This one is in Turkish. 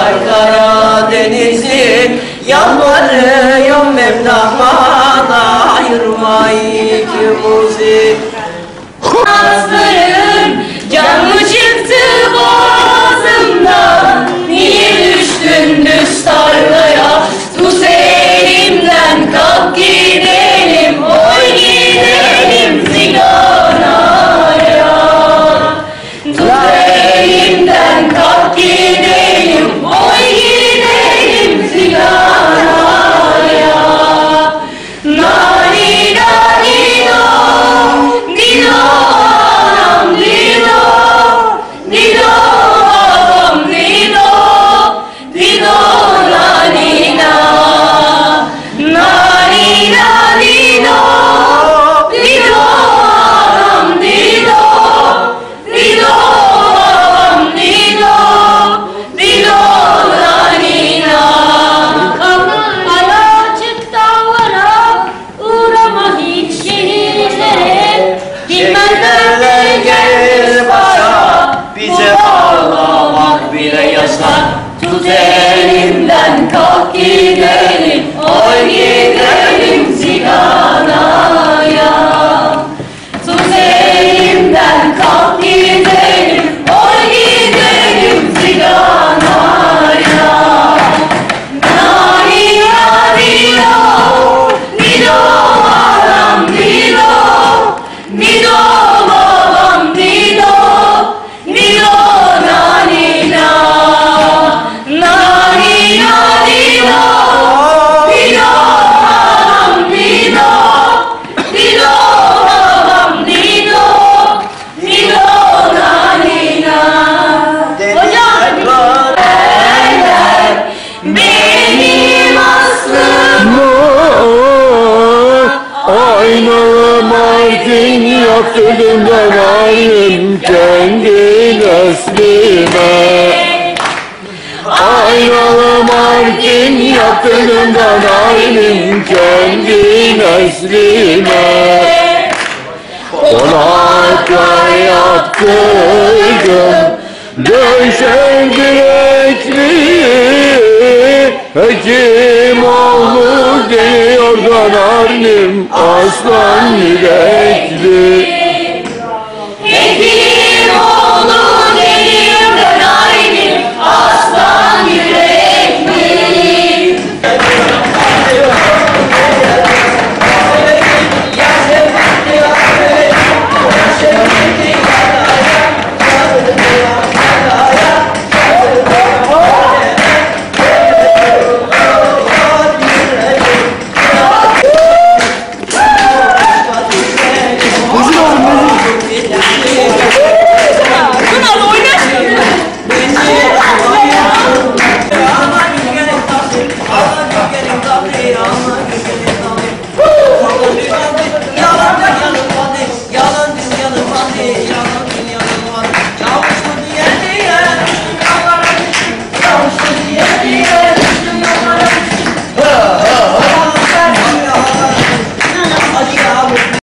Karadeniz'im yalvarıyorum Mevlam'a da ayırma ikimizi. Nazlarım canlı çıktı boğazımdan, niye düştün düz tarlaya? Tut elimden kalk gidelim, oy gidelim ziganaya. Tut elimden kalk gidelim, oy gidelim ziganaya. Nani nani no, nino anam nino, nino babam nino, nino nani na. Nani nani no, nino anam nino, nino babam nino, nino nani na. Ayacık dağlara uğrama hiç şehirlere, Şehirler gelir başa, bize ağlamak bile yasak. Tut elimden kalk gidelim, oy gidelim ziganaya. Tut elimden kalk gidelim, oy gidelim ziganaya. Nani nani no, nino anam nino, nino babam nino, nino nani na. Nani nani no, nino anam nino, nino babam nino, nino nani na. Hocam benim aslım Aynalı Mardin yaptığımdan ayrım kendi neslime. Aynalı Mardin yaptığımdan ayrım kendi neslime. Konaklar yaptırdım döşen direkli, Hekimoğlu diyordan arnim aslan yürekli.